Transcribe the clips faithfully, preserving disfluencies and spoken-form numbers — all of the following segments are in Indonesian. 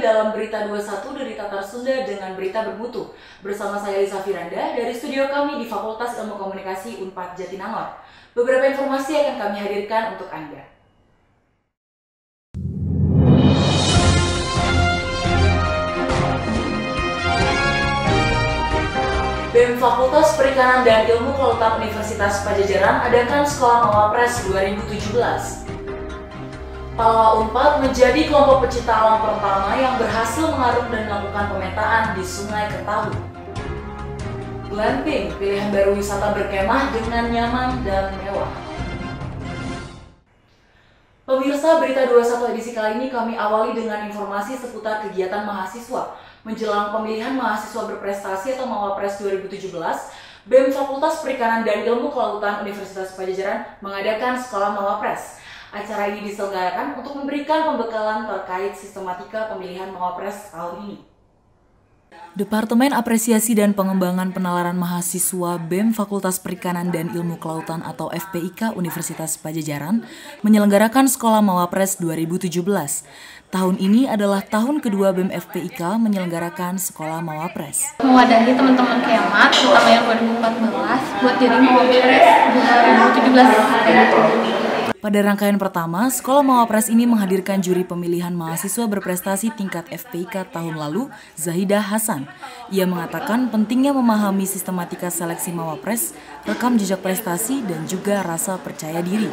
dalam Berita dua puluh satu dari Tatar Sunda dengan berita bermutu. Bersama saya Lisa Firanda dari studio kami di Fakultas Ilmu Komunikasi Unpad Jatinangor. Beberapa informasi akan kami hadirkan untuk Anda. B E M Fakultas Perikanan dan Ilmu Kelautan Universitas Padjadjaran adakan Sekolah Mawapres dua ribu tujuh belas. Palawa Unpad menjadi kelompok pecinta alam pertama yang berhasil mengarung dan melakukan pemetaan di Sungai Ketahun. Glamping, pilihan baru wisata berkemah dengan nyaman dan mewah. Pemirsa, Berita dua puluh satu edisi kali ini kami awali dengan informasi seputar kegiatan mahasiswa. Menjelang pemilihan mahasiswa berprestasi atau Mawapres dua ribu tujuh belas, B E M Fakultas Perikanan dan Ilmu Kelautan Universitas Padjadjaran mengadakan Sekolah Mawapres. Acara ini diselenggarakan untuk memberikan pembekalan terkait sistematika pemilihan Mawapres tahun ini. Departemen Apresiasi dan Pengembangan Penalaran Mahasiswa B E M Fakultas Perikanan dan Ilmu Kelautan atau F P I K Universitas Padjadjaran menyelenggarakan Sekolah Mawapres dua ribu tujuh belas. Tahun ini adalah tahun kedua B E M F P I K menyelenggarakan Sekolah Mawapres. Mewadahi teman-teman Kemat, terutama yang dua ribu empat belas, buat jadi Mawapres dua ribu tujuh belas. Pada rangkaian pertama, Sekolah Mawapres ini menghadirkan juri pemilihan mahasiswa berprestasi tingkat F P I K tahun lalu, Zahidah Hasan. Ia mengatakan pentingnya memahami sistematika seleksi Mawapres, rekam jejak prestasi, dan juga rasa percaya diri.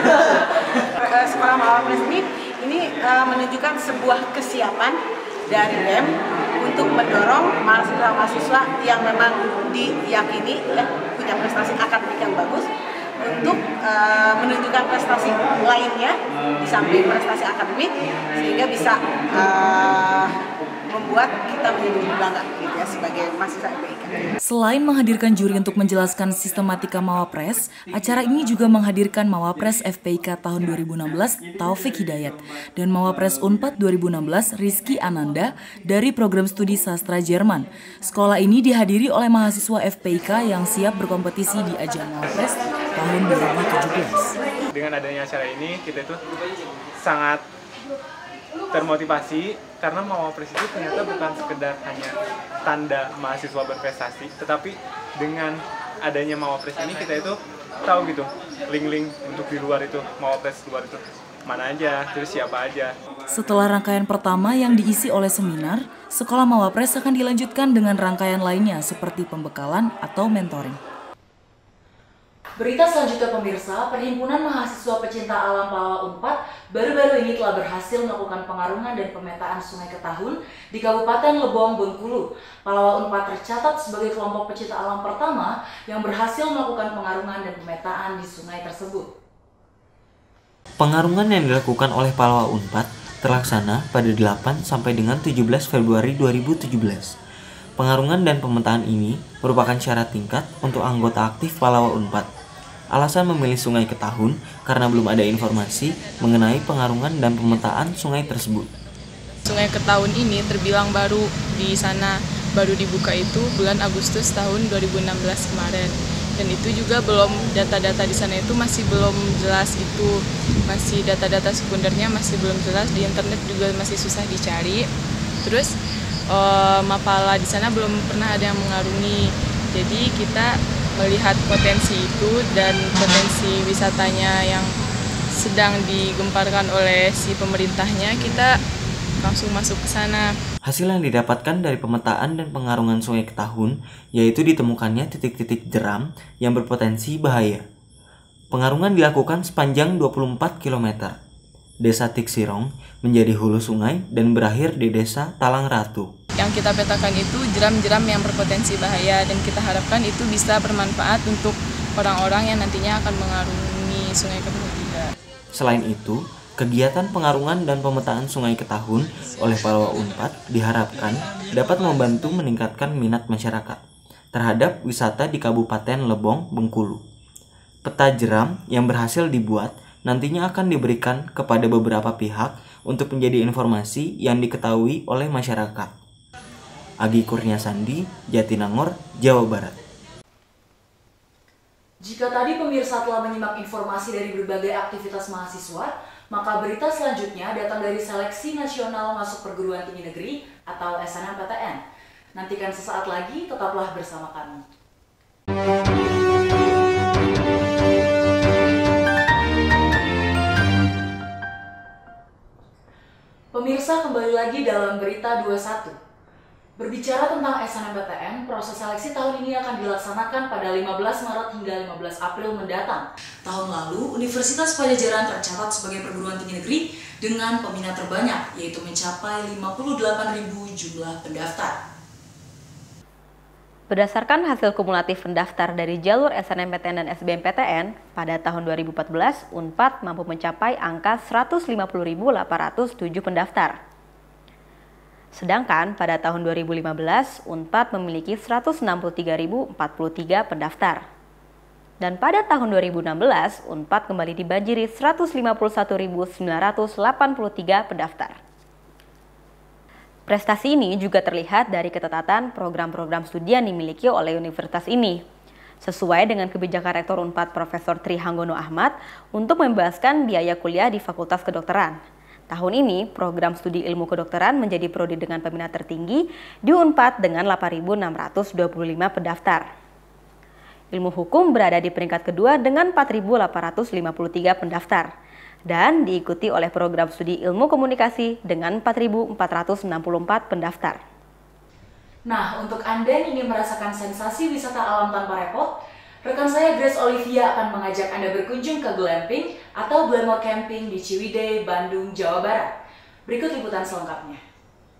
Sekolah Mawapres ini, ini uh, menunjukkan sebuah kesiapan dari B E M untuk mendorong mahasiswa-mahasiswa yang memang diyakini ya, punya prestasi akademik yang bagus, untuk uh, menunjukkan prestasi lainnya di samping prestasi akademik sehingga bisa uh, membuat kita menjadi bangga gitu ya sebagai mahasiswa F P I K. Selain menghadirkan juri untuk menjelaskan sistematika Mawapres, acara ini juga menghadirkan Mawapres F P I K tahun dua ribu enam belas Taufik Hidayat dan Mawapres Unpad dua ribu enam belas Rizky Ananda dari program studi sastra Jerman. Sekolah ini dihadiri oleh mahasiswa F P I K yang siap berkompetisi di ajang Mawapres tahun dua ribu tujuh belas. Dengan adanya acara ini, kita itu sangat termotivasi karena Mawapres itu ternyata bukan sekedar hanya tanda mahasiswa berprestasi, tetapi dengan adanya Mawapres ini kita itu tahu gitu link-link untuk di luar itu, Mawapres luar itu mana aja, terus siapa aja. Setelah rangkaian pertama yang diisi oleh seminar, Sekolah Mawapres akan dilanjutkan dengan rangkaian lainnya seperti pembekalan atau mentoring. Berita selanjutnya pemirsa, Perhimpunan Mahasiswa Pecinta Alam Palawa Unpad baru-baru ini telah berhasil melakukan pengarungan dan pemetaan Sungai Ketahun di Kabupaten Lebong, Bengkulu. Palawa Unpad tercatat sebagai kelompok pecinta alam pertama yang berhasil melakukan pengarungan dan pemetaan di sungai tersebut. Pengarungan yang dilakukan oleh Palawa Unpad terlaksana pada delapan sampai dengan tujuh belas Februari dua ribu tujuh belas. Pengarungan dan pemetaan ini merupakan syarat tingkat untuk anggota aktif Palawa Unpad. Alasan memilih Sungai Ketahun karena belum ada informasi mengenai pengarungan dan pemetaan sungai tersebut. Sungai Ketahun ini terbilang baru di sana, baru dibuka itu bulan Agustus tahun dua ribu enam belas kemarin. Dan itu juga belum, data-data di sana itu masih belum jelas, itu masih data-data sekundernya masih belum jelas, di internet juga masih susah dicari. Terus uh, Mapala di sana belum pernah ada yang mengarungi. Jadi kita melihat potensi itu dan potensi wisatanya yang sedang digemparkan oleh si pemerintahnya, kita langsung masuk ke sana. Hasil yang didapatkan dari pemetaan dan pengarungan Sungai Ketahun yaitu ditemukannya titik-titik jeram yang berpotensi bahaya. Pengarungan dilakukan sepanjang dua puluh empat kilometer. Desa Tiksirong menjadi hulu sungai dan berakhir di Desa Talang Ratu. Yang kita petakan itu jeram-jeram yang berpotensi bahaya dan kita harapkan itu bisa bermanfaat untuk orang-orang yang nantinya akan mengarungi Sungai Ketahun juga. Selain itu, kegiatan pengarungan dan pemetaan Sungai Ketahun oleh Palawa Unpad diharapkan dapat membantu meningkatkan minat masyarakat terhadap wisata di Kabupaten Lebong, Bengkulu. Peta jeram yang berhasil dibuat nantinya akan diberikan kepada beberapa pihak untuk menjadi informasi yang diketahui oleh masyarakat. Agi Kurniasandi, Jatinangor, Jawa Barat. Jika tadi pemirsa telah menyimak informasi dari berbagai aktivitas mahasiswa, Maka berita selanjutnya datang dari Seleksi Nasional Masuk Perguruan Tinggi Negeri atau S N M P T N. Nantikan sesaat lagi, tetaplah bersama kami. Pemirsa, kembali lagi dalam Berita dua puluh satu. Berbicara tentang S N M P T N, proses seleksi tahun ini akan dilaksanakan pada lima belas Maret hingga lima belas April mendatang. Tahun lalu, Universitas Padjadjaran tercatat sebagai perguruan tinggi negeri dengan peminat terbanyak, yaitu mencapai lima puluh delapan ribu jumlah pendaftar. Berdasarkan hasil kumulatif pendaftar dari jalur S N M P T N dan S B M P T N, pada tahun dua ribu empat belas, Unpad mampu mencapai angka seratus lima puluh ribu delapan ratus tujuh pendaftar. Sedangkan pada tahun dua ribu lima belas, Unpad memiliki seratus enam puluh tiga ribu empat puluh tiga pendaftar. Dan pada tahun dua ribu enam belas, Unpad kembali dibanjiri seratus lima puluh satu ribu sembilan ratus delapan puluh tiga pendaftar. Prestasi ini juga terlihat dari ketetatan program-program studi yang dimiliki oleh universitas ini. Sesuai dengan kebijakan Rektor Unpad Profesor Tri Hanggono Ahmad untuk membebaskan biaya kuliah di Fakultas Kedokteran. Tahun ini, program studi ilmu kedokteran menjadi prodi dengan peminat tertinggi di Unpad dengan delapan ribu enam ratus dua puluh lima pendaftar. Ilmu hukum berada di peringkat kedua dengan empat ribu delapan ratus lima puluh tiga pendaftar dan diikuti oleh program studi ilmu komunikasi dengan empat ribu empat ratus enam puluh empat pendaftar. Nah, untuk Anda yang ingin merasakan sensasi wisata alam tanpa repot, rekan saya Grace Olivia akan mengajak Anda berkunjung ke glamping atau glamour camping di Ciwidey, Bandung, Jawa Barat. Berikut liputan selengkapnya.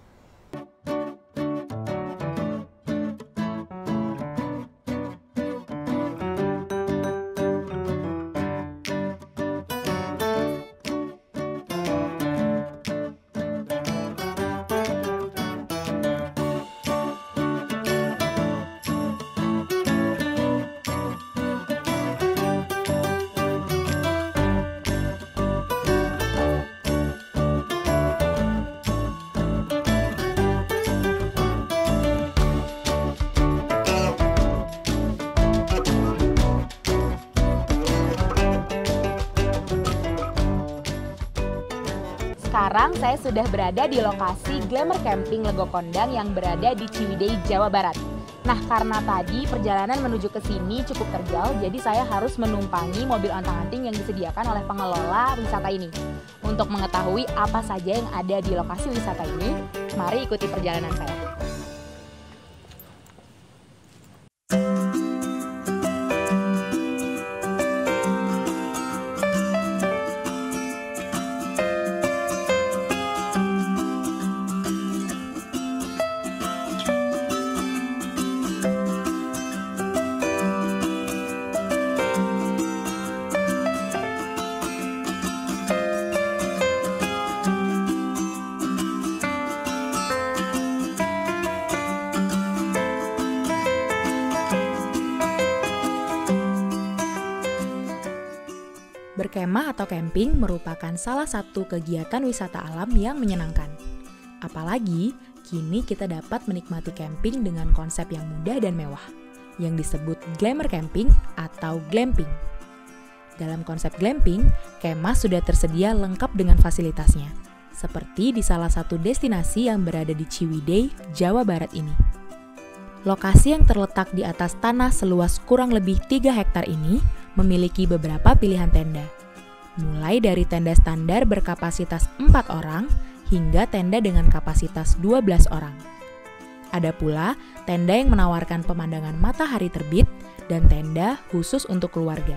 Sekarang saya sudah berada di lokasi Glamour Camping Lego Kondang yang berada di Ciwidey, Jawa Barat. Nah, karena tadi perjalanan menuju ke sini cukup terjal, jadi saya harus menumpangi mobil ontang-anting yang disediakan oleh pengelola wisata ini. Untuk mengetahui apa saja yang ada di lokasi wisata ini, mari ikuti perjalanan saya. Berkemah atau camping merupakan salah satu kegiatan wisata alam yang menyenangkan. Apalagi, kini kita dapat menikmati camping dengan konsep yang mudah dan mewah, yang disebut glamour camping atau glamping. Dalam konsep glamping, kemah sudah tersedia lengkap dengan fasilitasnya, seperti di salah satu destinasi yang berada di Ciwidey, Jawa Barat ini. Lokasi yang terletak di atas tanah seluas kurang lebih tiga hektar ini memiliki beberapa pilihan tenda, mulai dari tenda standar berkapasitas empat orang hingga tenda dengan kapasitas dua belas orang. Ada pula tenda yang menawarkan pemandangan matahari terbit dan tenda khusus untuk keluarga.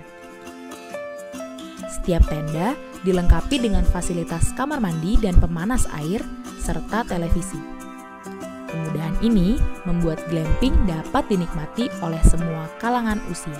Setiap tenda dilengkapi dengan fasilitas kamar mandi dan pemanas air serta televisi. Kemudahan ini membuat glamping dapat dinikmati oleh semua kalangan usia.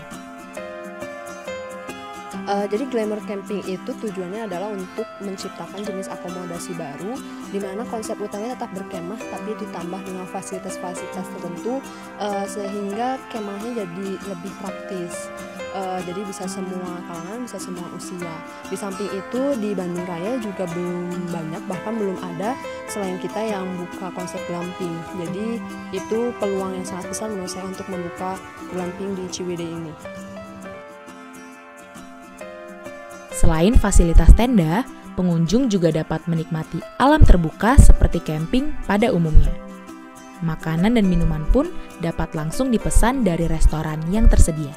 Uh, jadi glamour camping itu tujuannya adalah untuk menciptakan jenis akomodasi baru di mana konsep utamanya tetap berkemah tapi ditambah dengan fasilitas-fasilitas tertentu uh, sehingga kemahnya jadi lebih praktis. Uh, jadi bisa semua kalangan, bisa semua usia. Di samping itu di Bandung Raya juga belum banyak, bahkan belum ada selain kita yang buka konsep glamping. Jadi itu peluang yang sangat besar menurut saya untuk membuka glamping di Ciwidey ini. Selain fasilitas tenda, pengunjung juga dapat menikmati alam terbuka seperti camping pada umumnya. Makanan dan minuman pun dapat langsung dipesan dari restoran yang tersedia.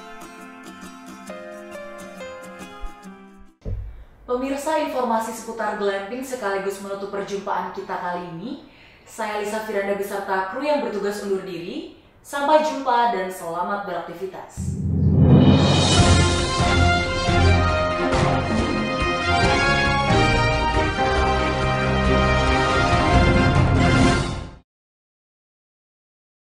Pemirsa, informasi seputar glamping sekaligus menutup perjumpaan kita kali ini. Saya Lisa Firanda beserta kru yang bertugas undur diri. Sampai jumpa dan selamat beraktivitas.